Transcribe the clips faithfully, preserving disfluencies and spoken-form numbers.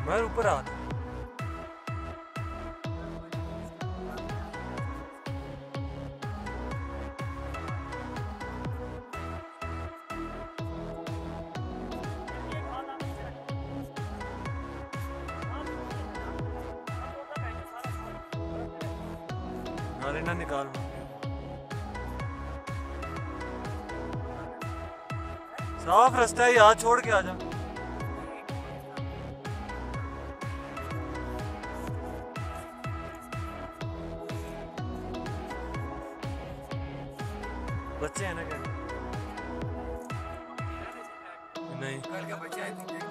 मैं ऊपर आ था। गाली ना निकाल। साफ रास्ता है, यहाँ छोड़ के आ जा। बच्चे हैं ना क्या? नहीं कल के बच्चे आए थे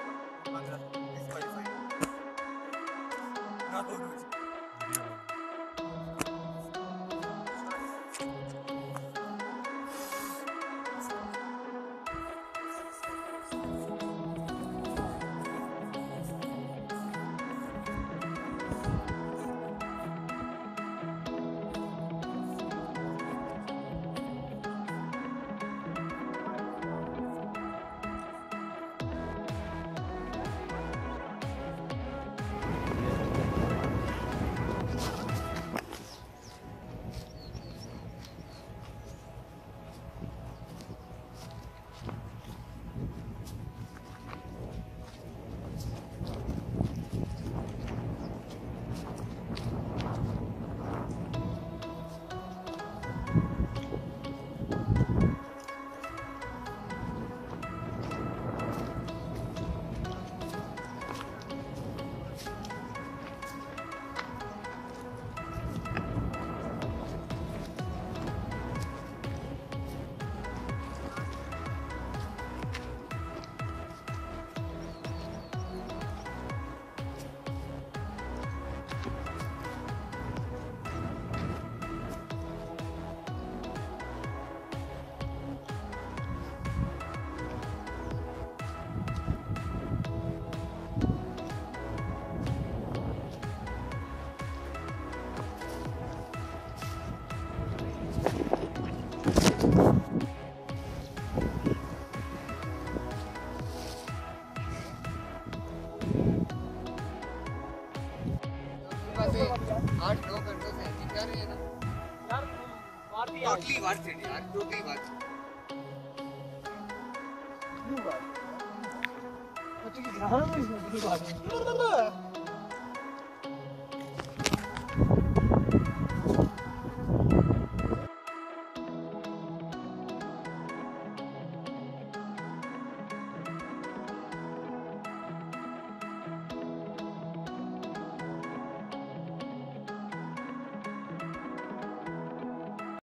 आठ नौ घंटों से ऐसी क्या रही है ना यार, टोटली बात थी यार, टोटली बात क्यों बात अच्छी ध्यान में इसमें बात